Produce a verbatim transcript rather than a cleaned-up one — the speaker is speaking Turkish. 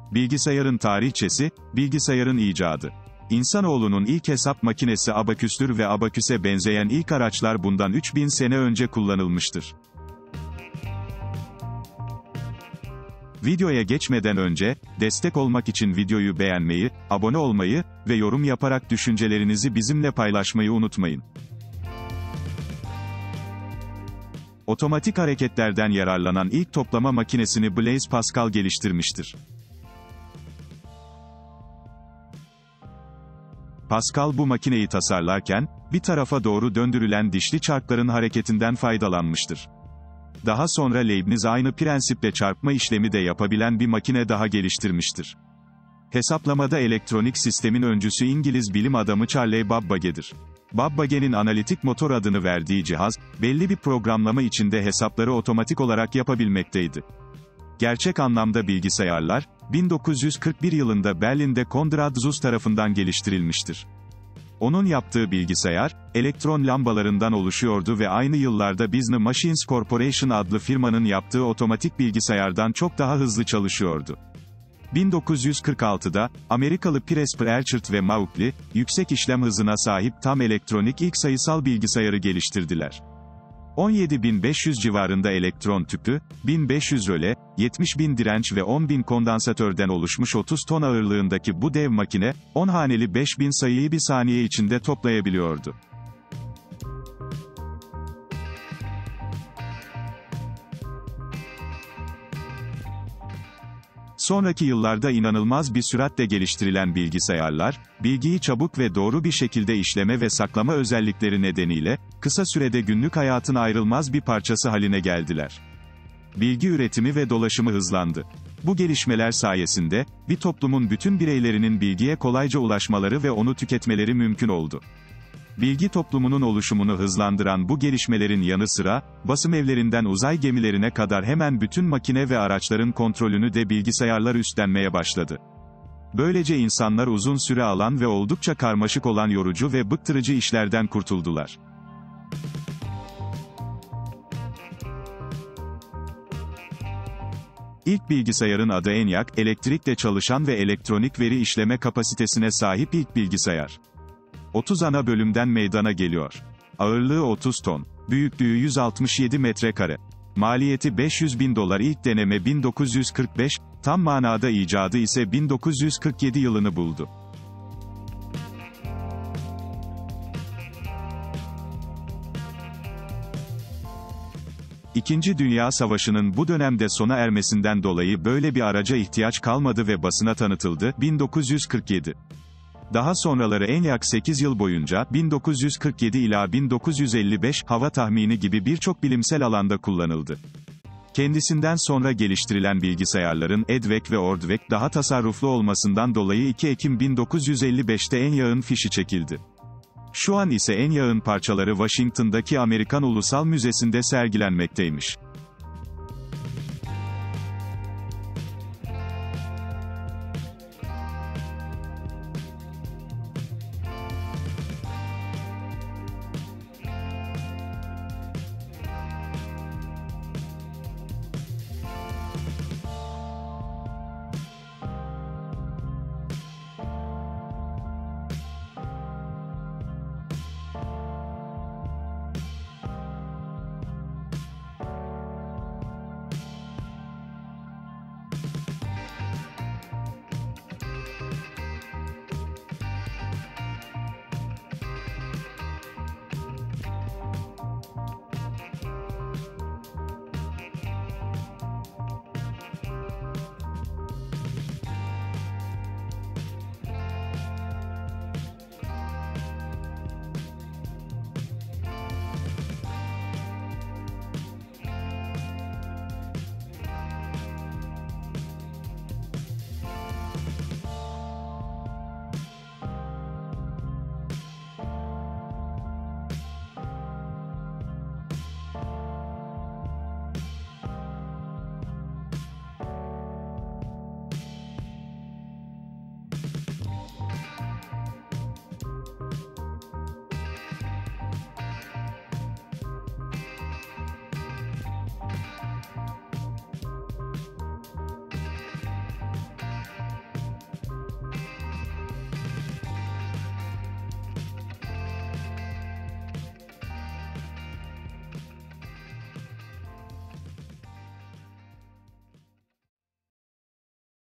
Bilgisayarın tarihçesi, bilgisayarın icadı. İnsanoğlunun ilk hesap makinesi abaküstür ve abaküse benzeyen ilk araçlar bundan üç bin sene önce kullanılmıştır. Videoya geçmeden önce, destek olmak için videoyu beğenmeyi, abone olmayı ve yorum yaparak düşüncelerinizi bizimle paylaşmayı unutmayın. Otomatik hareketlerden yararlanan ilk toplama makinesini Blaise Pascal geliştirmiştir. Pascal bu makineyi tasarlarken, bir tarafa doğru döndürülen dişli çarkların hareketinden faydalanmıştır. Daha sonra Leibniz aynı prensiple çarpma işlemi de yapabilen bir makine daha geliştirmiştir. Hesaplamada elektronik sistemin öncüsü İngiliz bilim adamı Charles Babbage'dir. Babbage'nin analitik motor adını verdiği cihaz, belli bir programlama içinde hesapları otomatik olarak yapabilmekteydi. Gerçek anlamda bilgisayarlar, bin dokuz yüz kırk bir yılında Berlin'de Konrad Zuse tarafından geliştirilmiştir. Onun yaptığı bilgisayar, elektron lambalarından oluşuyordu ve aynı yıllarda Business Machines Corporation adlı firmanın yaptığı otomatik bilgisayardan çok daha hızlı çalışıyordu. bin dokuz yüz kırk altıda, Amerikalı Presper Erchard ve Mauchly, yüksek işlem hızına sahip tam elektronik ilk sayısal bilgisayarı geliştirdiler. on yedi bin beş yüz civarında elektron tüpü, bin beş yüz röle, yetmiş bin direnç ve on bin kondansatörden oluşmuş otuz ton ağırlığındaki bu dev makine, on haneli beş bin sayıyı bir saniye içinde toplayabiliyordu. Sonraki yıllarda inanılmaz bir süratle geliştirilen bilgisayarlar, bilgiyi çabuk ve doğru bir şekilde işleme ve saklama özellikleri nedeniyle, kısa sürede günlük hayatın ayrılmaz bir parçası haline geldiler. Bilgi üretimi ve dolaşımı hızlandı. Bu gelişmeler sayesinde, bir toplumun bütün bireylerinin bilgiye kolayca ulaşmaları ve onu tüketmeleri mümkün oldu. Bilgi toplumunun oluşumunu hızlandıran bu gelişmelerin yanı sıra, basım evlerinden uzay gemilerine kadar hemen bütün makine ve araçların kontrolünü de bilgisayarlar üstlenmeye başladı. Böylece insanlar uzun süre alan ve oldukça karmaşık olan yorucu ve bıktırıcı işlerden kurtuldular. İlk bilgisayarın adı ENIAC, elektrikle çalışan ve elektronik veri işleme kapasitesine sahip ilk bilgisayar. otuz ana bölümden meydana geliyor. Ağırlığı otuz ton. Büyüklüğü yüz altmış yedi metrekare. Maliyeti beş yüz bin dolar. İlk deneme bin dokuz yüz kırk beş, tam manada icadı ise bin dokuz yüz kırk yedi yılını buldu. İkinci Dünya Savaşı'nın bu dönemde sona ermesinden dolayı böyle bir araca ihtiyaç kalmadı ve basına tanıtıldı, bin dokuz yüz kırk yedi. Daha sonraları ENIAC sekiz yıl boyunca, bin dokuz yüz kırk yedi ila bin dokuz yüz elli beş, hava tahmini gibi birçok bilimsel alanda kullanıldı. Kendisinden sonra geliştirilen bilgisayarların EDVEC ve ORDVEC daha tasarruflu olmasından dolayı iki Ekim bin dokuz yüz elli beşte ENIAC'ın fişi çekildi. Şu an ise ENIAC'ın parçaları Washington'daki Amerikan Ulusal Müzesi'nde sergilenmekteymiş.